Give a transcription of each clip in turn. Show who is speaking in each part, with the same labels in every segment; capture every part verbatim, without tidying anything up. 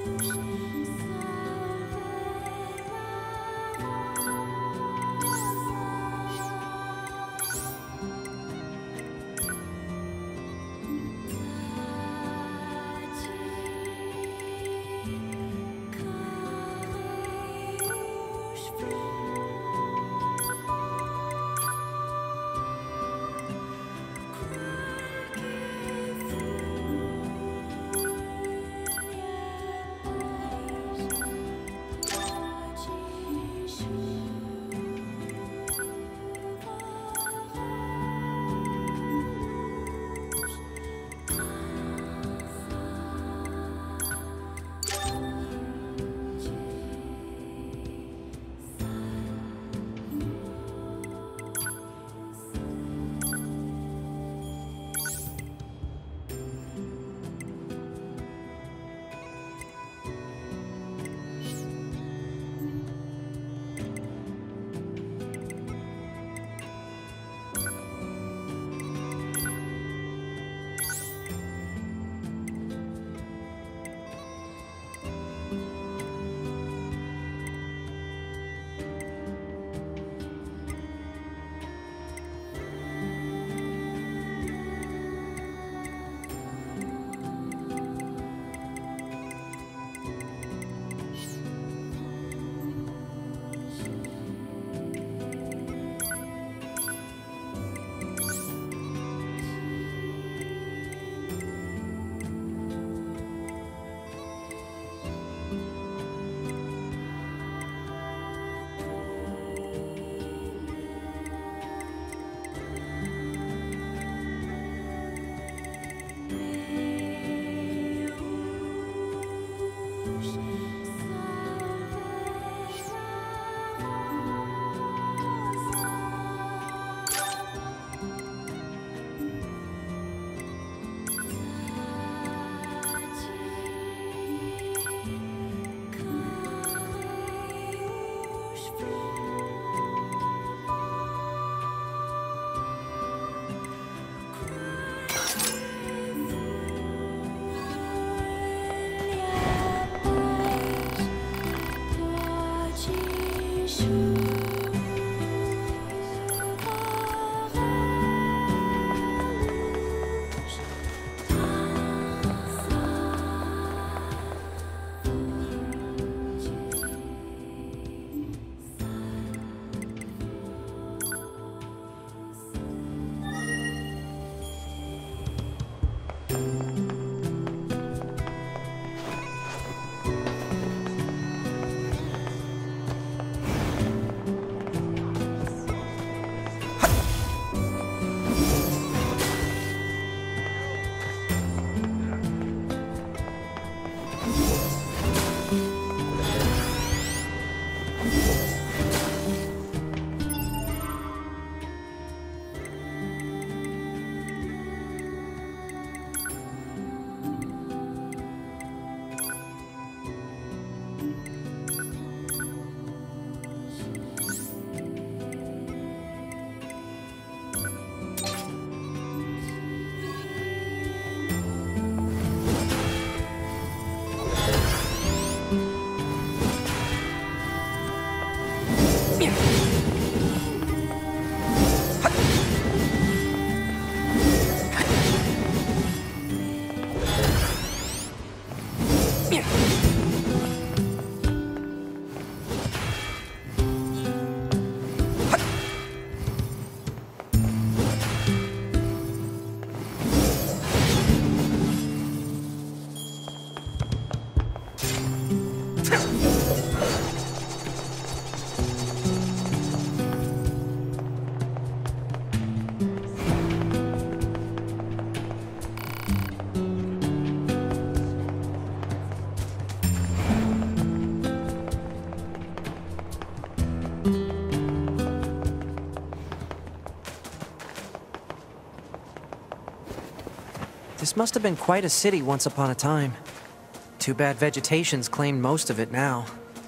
Speaker 1: This must have been quite a city once upon a time. Too bad vegetation's claimed most of it now.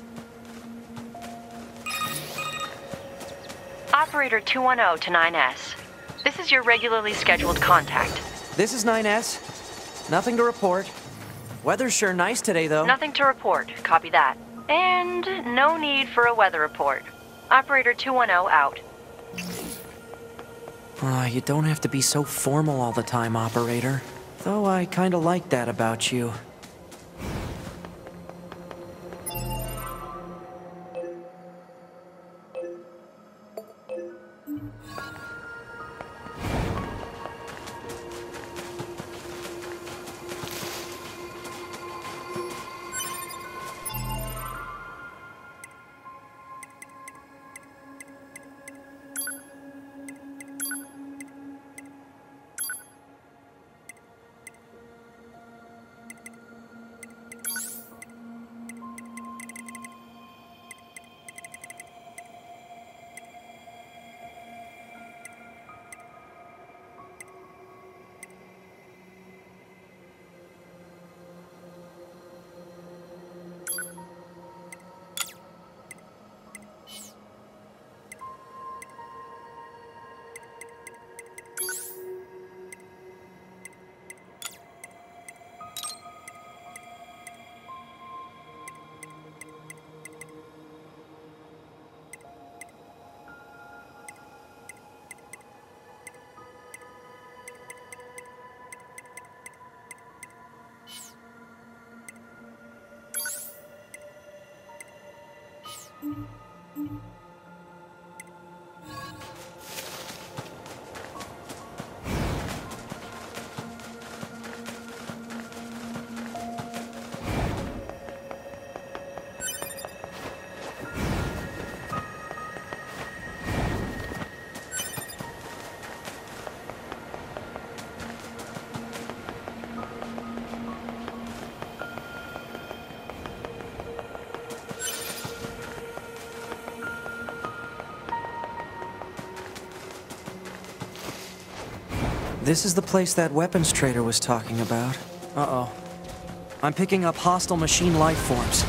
Speaker 2: Operator two one zero to nine S. This is your regularly scheduled contact.
Speaker 1: This is nine S. Nothing to report. Weather's sure nice today, though.
Speaker 2: Nothing to report. Copy that. And no need for a weather report. Operator two one zero out.
Speaker 1: Aw, you don't have to be so formal all the time, operator. Though I kinda like that about you. This is the place that weapons trader was talking about. Uh-oh. I'm picking up hostile machine life forms.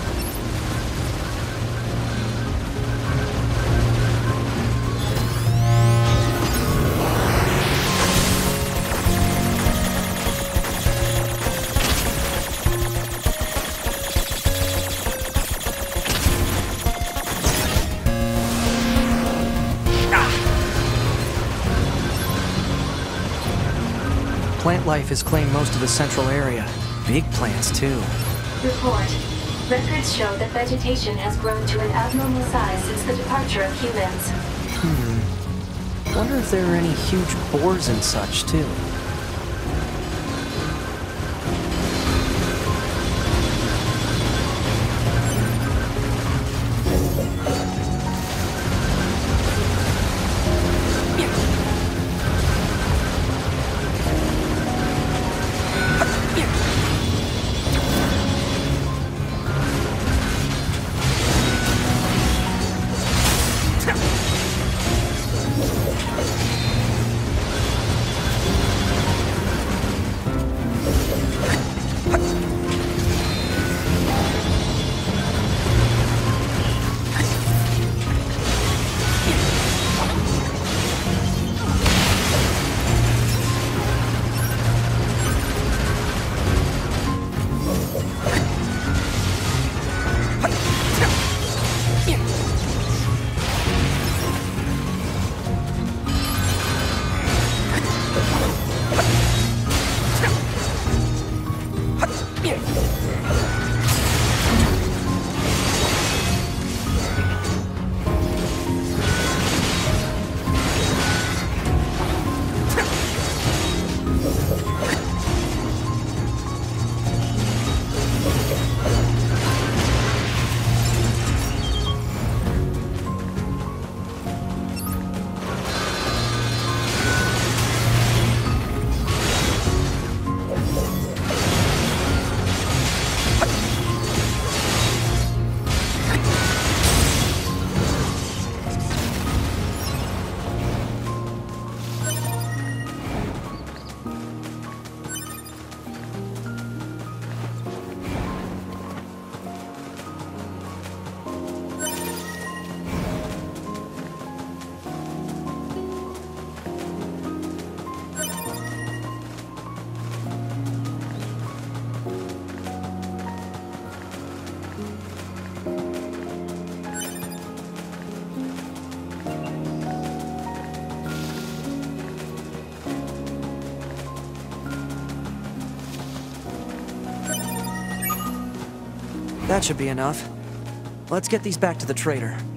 Speaker 1: Plant life has claimed most of the central area. Big plants, too.
Speaker 3: Report. Records show that vegetation has grown to an abnormal size since the departure of humans.
Speaker 1: Hmm. Wonder if there are any huge boars and such, too. That should be enough. Let's get these back to the trader.